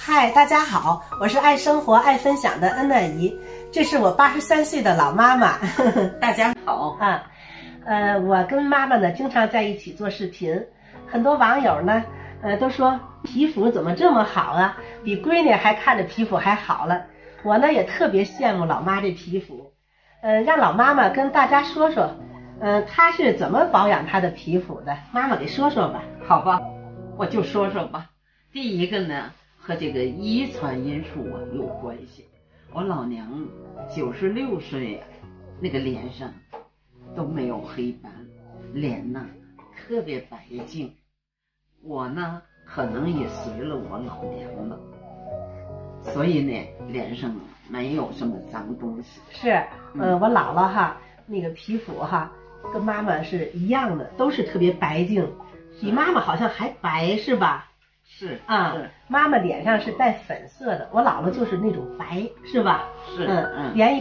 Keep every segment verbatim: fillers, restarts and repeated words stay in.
嗨，大家好，我是爱生活、爱分享的恩奈姨，这是我八十三岁的老妈妈。 大家好啊，呃，我跟妈妈呢经常在一起做视频，很多网友呢，呃，都说皮肤怎么这么好啊，比闺女还看着皮肤还好了。我呢也特别羡慕老妈这皮肤，呃，让老妈妈跟大家说说，呃，她是怎么保养她的皮肤的？妈妈给说说吧。 好吧，我就说说吧。第一个呢，和这个遗传因素啊有关系。我老娘九十六岁，那个脸上都没有黑斑，脸呢特别白净。我呢可能也随了我老娘了，所以呢脸上没有什么脏东西。 是，呃，嗯、我姥姥哈，那个皮肤哈跟妈妈是一样的，都是特别白净，比妈妈好像还白是吧？ 是啊， 是妈妈脸上是带粉色的，我姥姥就是那种白，是吧？ 是嗯嗯连一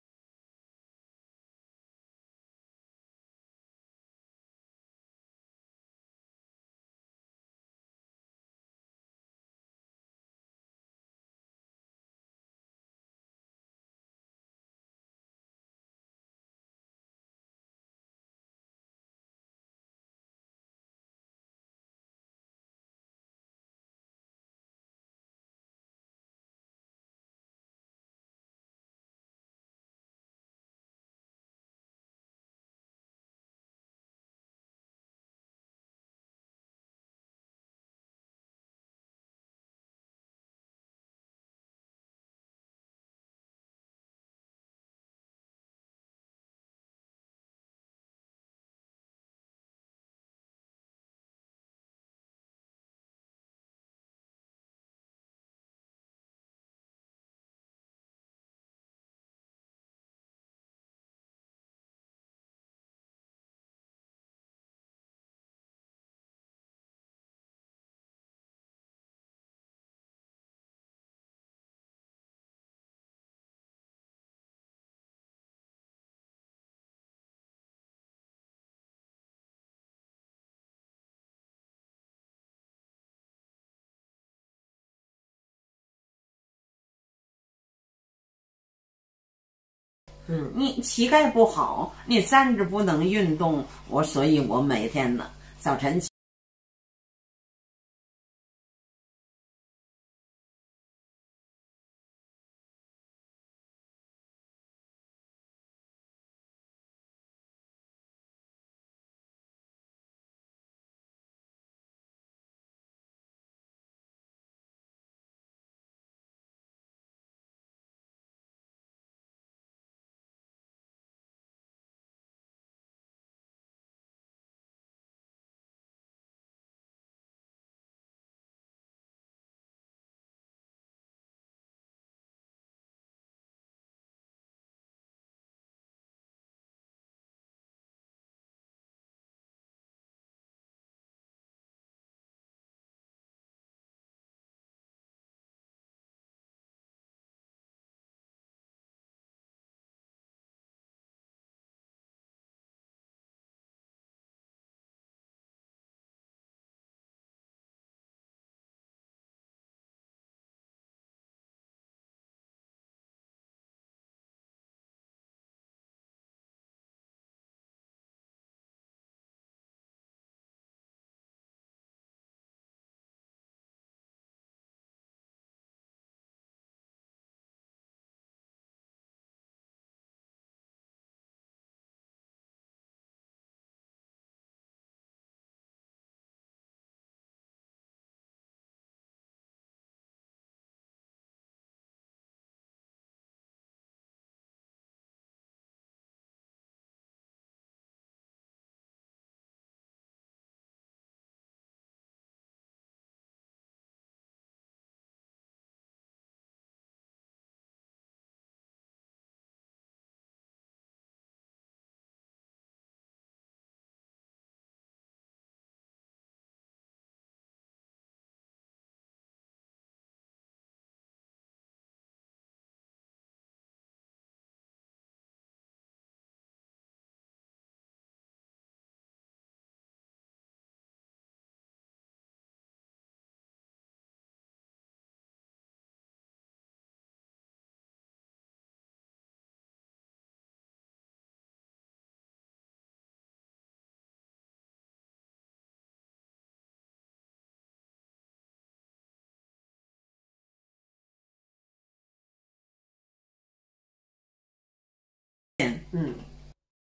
嗯，你膝盖不好，你站着不能运动，我所以我每天呢早晨起嗯。